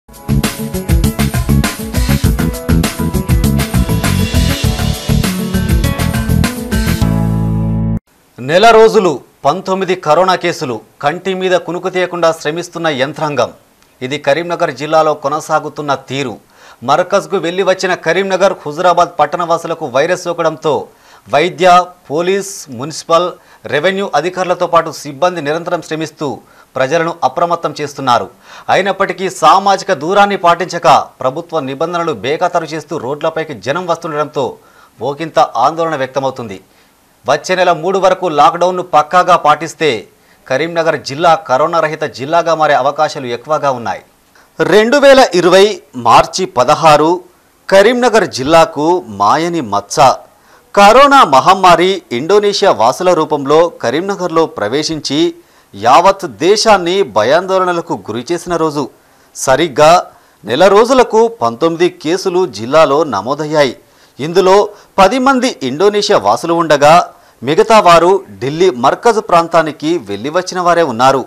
నెల రోజులు 19 కరోనా కేసులు కంటి మీద కునుకు తీయకుండా శ్రమిస్తున్న యంత్రాంగం. ఇది కరీంనగర్ జిల్లాలో కొనసాగుతున్న తీరు. మర్కజ్కు వెళ్లి వచ్చిన కరీంనగర్ హుజురాబాద్ పట్టణవాసులకు వైరస్ సోకడంతో వైద్య, పోలీస్, మున్సిపల్, రెవెన్యూ అధికారులతో పాటు సిబ్బంది నిరంతరం శ్రమిస్తూ ప్రజలను అప్రమత్తం చేస్తున్నారు. అయినప్పటికీ సామాజిక దూరాన్ని పాటించక ప్రభుత్వ నిబంధనలు బేఖాతరు చేస్తూ రోడ్లపైకి జనం వస్తుండటంతో ఓకింత ఆందోళన వ్యక్తమవుతుంది. వచ్చే నెల 3 వరకు లాక్డౌన్ను పక్కాగా పాటిస్తే కరీంనగర్ జిల్లా కరోనా రహిత జిల్లాగా మారే అవకాశాలు ఎక్కువగా ఉన్నాయి. 2020 మార్చి 16 కరీంనగర్ జిల్లాకు మాయని మచ్చ. కరోనా మహమ్మారి ఇండోనేషియా వాసుల రూపంలో కరీంనగర్లో ప్రవేశించి యావత్ దేశాన్ని భయాందోళనలకు గురిచేసిన రోజు. సరిగ్గా నెల రోజులకు 19 కేసులు జిల్లాలో నమోదయ్యాయి. ఇందులో 10 మంది ఇండోనేషియా వాసులు ఉండగా మిగతా వారు ఢిల్లీ మర్కజ్ ప్రాంతానికి వెళ్లి వచ్చిన వారే ఉన్నారు.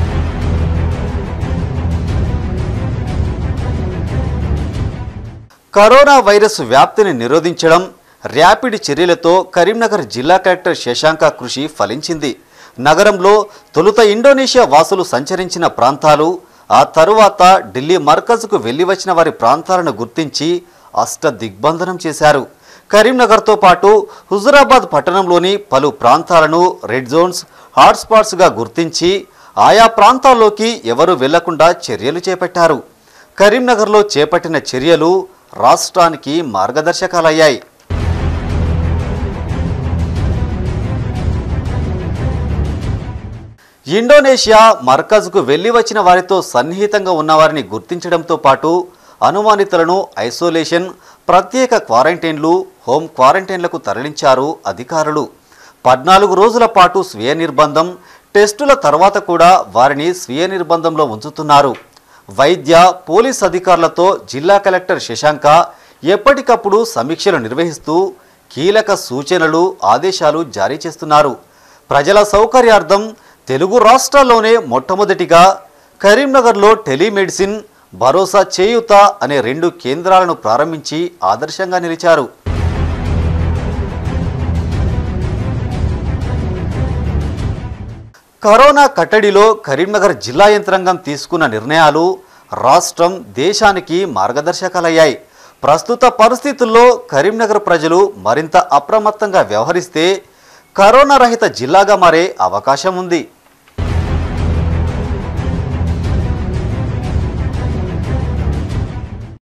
కరోనా వైరస్ వ్యాప్తిని నిరోధించడం, ర్యాపిడ్ చర్యలతో కరీంనగర్ జిల్లా కలెక్టర్ శశాంక కృషి ఫలించింది. నగరంలో తొలుత ఇండోనేషియా వాసులు సంచరించిన ప్రాంతాలు, ఆ తరువాత ఢిల్లీ మర్కజ్కు వెళ్లి వచ్చిన వారి ప్రాంతాలను గుర్తించి అష్ట దిగ్బంధనం చేశారు. కరీంనగర్తో పాటు హుజురాబాద్ పట్టణంలోని పలు ప్రాంతాలను రెడ్ జోన్స్, హాట్స్పాట్స్గా గుర్తించి ఆయా ప్రాంతాల్లోకి ఎవరూ వెళ్లకుండా చర్యలు చేపట్టారు. కరీంనగర్లో చేపట్టిన చర్యలు రాష్ట్రానికి మార్గదర్శకాలయ్యాయి. ఇండోనేషియా మర్కజ్కు వెళ్లి వచ్చిన వారితో సన్నిహితంగా ఉన్నవారిని గుర్తించడంతో పాటు అనుమానితులను ఐసోలేషన్, ప్రత్యేక క్వారంటైన్లు, హోమ్ క్వారంటైన్లకు తరలించారు అధికారులు. 14 రోజుల పాటు స్వీయ నిర్బంధం, టెస్టుల తర్వాత కూడా వారిని స్వీయ నిర్బంధంలో ఉంచుతున్నారు. వైద్య, పోలీస్ అధికారులతో జిల్లా కలెక్టర్ శశాంక ఎప్పటికప్పుడు సమీక్షలు నిర్వహిస్తూ కీలక సూచనలు, ఆదేశాలు జారీ చేస్తున్నారు. ప్రజల సౌకర్యార్థం తెలుగు రాష్ట్రాల్లోనే మొట్టమొదటిగా కరీంనగర్లో టెలిమెడిసిన్, భరోసా చేయూత అనే 2 కేంద్రాలను ప్రారంభించి ఆదర్శంగా నిలిచారు. కరోనా కట్టడిలో కరీంనగర్ జిల్లా యంత్రాంగం తీసుకున్న నిర్ణయాలు రాష్ట్రం, దేశానికి మార్గదర్శకాలయ్యాయి. ప్రస్తుత పరిస్థితుల్లో కరీంనగర్ ప్రజలు మరింత అప్రమత్తంగా వ్యవహరిస్తే కరోనా రహిత జిల్లాగా మారే అవకాశం ఉంది.